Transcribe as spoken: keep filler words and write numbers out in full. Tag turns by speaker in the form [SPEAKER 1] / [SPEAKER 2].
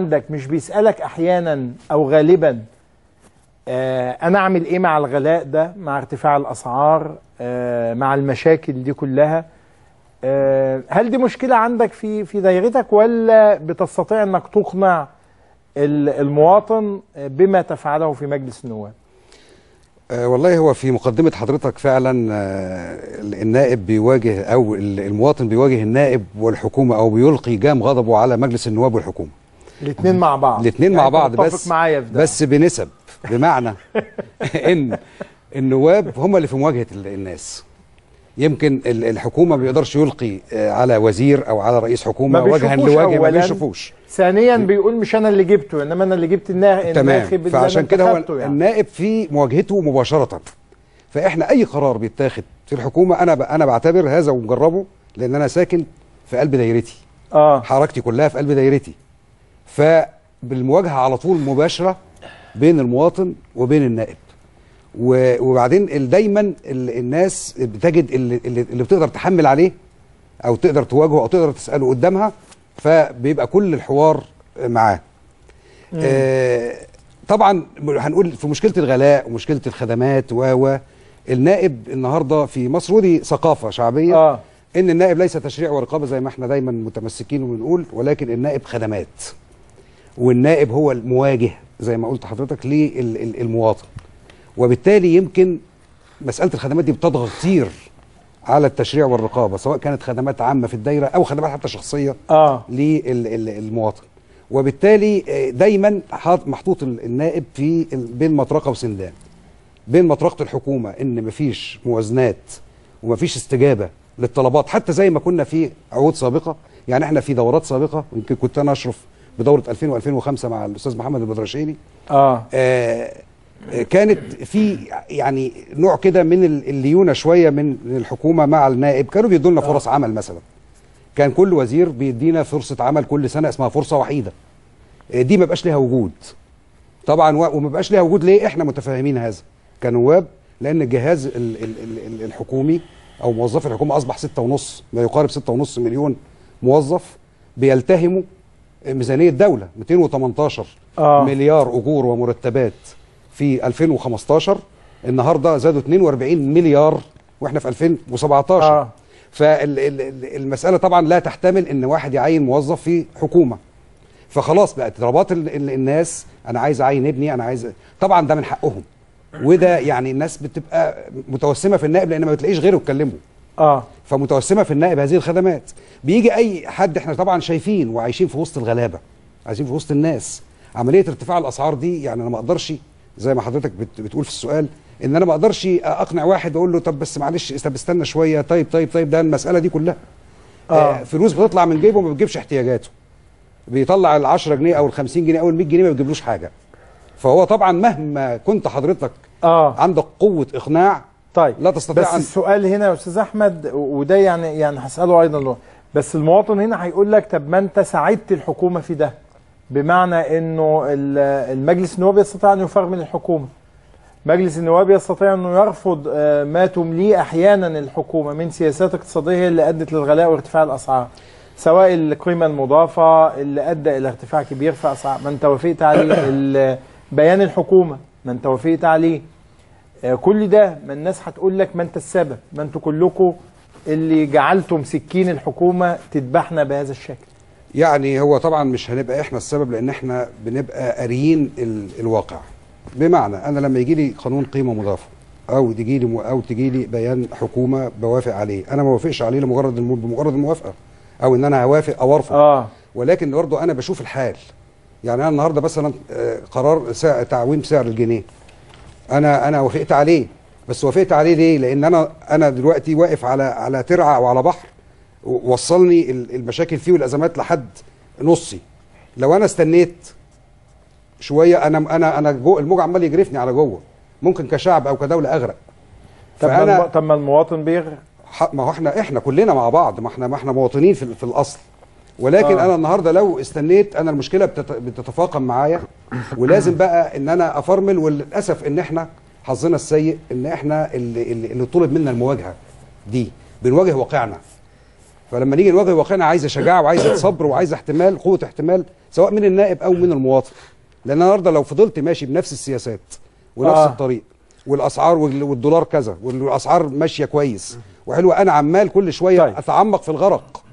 [SPEAKER 1] عندك مش بيسألك احيانا او غالبا آه انا اعمل ايه مع الغلاء ده، مع ارتفاع الاسعار، آه مع المشاكل دي كلها؟ آه هل دي مشكلة عندك في في دايرتك، ولا بتستطيع انك تقنع المواطن بما تفعله في مجلس النواب؟
[SPEAKER 2] أه والله هو في مقدمة حضرتك فعلا أه النائب بيواجه أو المواطن بيواجه النائب والحكومة، أو بيلقي جام غضبه على مجلس النواب والحكومة.
[SPEAKER 1] الاثنين مع بعض.
[SPEAKER 2] الاثنين
[SPEAKER 1] يعني
[SPEAKER 2] مع بعض، بس
[SPEAKER 1] معايا في ده.
[SPEAKER 2] بس بنسب، بمعنى إن النواب هم اللي في مواجهة الناس. يمكن الحكومة ما بيقدرش يلقي على وزير أو على رئيس حكومة وجها لوجه، ما بيشوفوش.
[SPEAKER 1] ثانيا بيقول مش انا اللي جبته، انما انا اللي جبت الناخب.
[SPEAKER 2] تمام. فعشان كده هو يعني النائب في مواجهته مباشرة. فاحنا اي قرار بيتاخد في الحكومة انا انا بعتبر هذا ومجربه، لان انا ساكن في قلب دايرتي. اه حركتي كلها في قلب دايرتي. فبالمواجهة على طول مباشرة بين المواطن وبين النائب. وبعدين دايما الناس بتجد اللي, اللي بتقدر تحمل عليه او تقدر تواجهه او تقدر تسأله قدامها، فبيبقى كل الحوار معاه. آه طبعا هنقول في مشكله الغلاء ومشكله الخدمات و النائب النهارده في مصر، ودي ثقافه شعبيه آه. ان النائب ليس تشريع ورقابه زي ما احنا دايما متمسكين وبنقول، ولكن النائب خدمات، والنائب هو المواجه زي ما قلت حضرتك للمواطن. وبالتالي يمكن مساله الخدمات دي بتضغط كتير على التشريع والرقابه، سواء كانت خدمات عامه في الدايره او خدمات حتى شخصيه آه. للمواطن. وبالتالي دايما محطوط النائب في بين مطرقه وسندان، بين مطرقه الحكومه ان مفيش موازنات ومفيش استجابه للطلبات، حتى زي ما كنا في عهود سابقه. يعني احنا في دورات سابقه، ويمكن كنت انا اشرف بدوره ألفين وألفين وخمسة مع الاستاذ محمد البدرشيني. آه. آه كانت في يعني نوع كده من الليونه شويه من الحكومه مع النائب، كانوا بيدوا لنا فرص آه. عمل مثلا. كان كل وزير بيدينا فرصه عمل كل سنه اسمها فرصه وحيده. دي ما بقاش ليها وجود طبعا، وما بقاش ليها وجود ليه؟ احنا متفاهمين هذا كنواب، لان الجهاز الحكومي او موظفي الحكومه اصبح ستة ونص، ما يقارب ستة ونص مليون موظف بيلتهموا ميزانيه دوله مئتين وثمانية عشر آه. مليار اجور ومرتبات في ألفين وخمستاشر، النهارده زادوا اثنين وأربعين مليار واحنا في ألفين وسبعتاشر. آه. فالمساله طبعا لا تحتمل ان واحد يعين موظف في حكومه. فخلاص بقت رغبات الناس، انا عايز اعين ابني، انا عايز، طبعا ده من حقهم. وده يعني الناس بتبقى متوسمه في النائب لان ما بتلاقيش غيره يتكلموا. اه فمتوسمه في النائب هذه الخدمات. بيجي اي حد، احنا طبعا شايفين وعايشين في وسط الغلابه، عايشين في وسط الناس. عمليه ارتفاع الاسعار دي يعني انا ما اقدرش زي ما حضرتك بتقول في السؤال ان انا ما اقدرش اقنع واحد واقول له طب بس معلش طب استنى شويه، طيب طيب طيب ده المساله دي كلها آه. آه فلوس بتطلع من جيبه ما بتجيبش احتياجاته، بيطلع ال عشرة جنيه او ال خمسين جنيه او ال مية جنيه ما بيجيبلوش حاجه. فهو طبعا مهما كنت حضرتك آه. عندك قوه اقناع
[SPEAKER 1] طيب
[SPEAKER 2] لا تستطيع.
[SPEAKER 1] بس السؤال هنا يا استاذ احمد، وده يعني يعني هساله ايضا له، بس المواطن هنا هيقول لك طب ما انت ساعدت الحكومه في ده، بمعنى انه المجلس النواب يستطيع ان يفرمل الحكومه، مجلس النواب يستطيع انه يرفض ما تمليه احيانا الحكومه من سياسات اقتصاديه اللي ادت للغلاء وارتفاع الاسعار، سواء القيمه المضافه اللي ادى الى ارتفاع كبير في اسعار، ما انت وافقت عليه، بيان الحكومه ما انت وافقت عليه، كل ده ما الناس هتقول لك ما انت السبب، ما انتوا كلكم اللي جعلتم سكين الحكومه تذبحنا بهذا الشكل.
[SPEAKER 2] يعني هو طبعا مش هنبقى احنا السبب، لان احنا بنبقى قاريين الواقع. بمعنى انا لما يجي لي قانون قيمه مضافه او تجي لي او تجي لي بيان حكومه بوافق عليه، انا ما بوافقش عليه لمجرد بمجرد الموافقه او ان انا هوافق او ارفض. آه. ولكن برضه انا بشوف الحال. يعني انا النهارده مثلا قرار سعر تعويم سعر الجنيه، انا انا وافقت عليه، بس وافقت عليه ليه؟ لان انا انا دلوقتي واقف على على ترعه او على بحر وصلني المشاكل فيه والازمات لحد نصي. لو انا استنيت شويه انا انا انا جو الموج عمال يجرفني على جوه، ممكن كشعب او كدوله اغرق.
[SPEAKER 1] طب ما طب ما المواطن بيغرق.
[SPEAKER 2] ما هو احنا احنا كلنا مع بعض، ما احنا ما احنا مواطنين في, في الاصل. ولكن آه. انا النهارده لو استنيت انا المشكله بتتفاقم معايا، ولازم بقى ان انا افرمل. وللاسف ان احنا حظنا السيء ان احنا اللي, اللي طلب منا المواجهه دي بنواجه واقعنا. فلما نيجي نواجه واقعنا عايزه شجاعه وعايزه صبر وعايزه احتمال، قوه احتمال سواء من النائب او من المواطن. لان النهارده لو فضلت ماشي بنفس السياسات ونفس آه. الطريق والاسعار والدولار كذا والاسعار ماشيه كويس وحلوه، انا عمال كل شويه طيب. اتعمق في الغرق.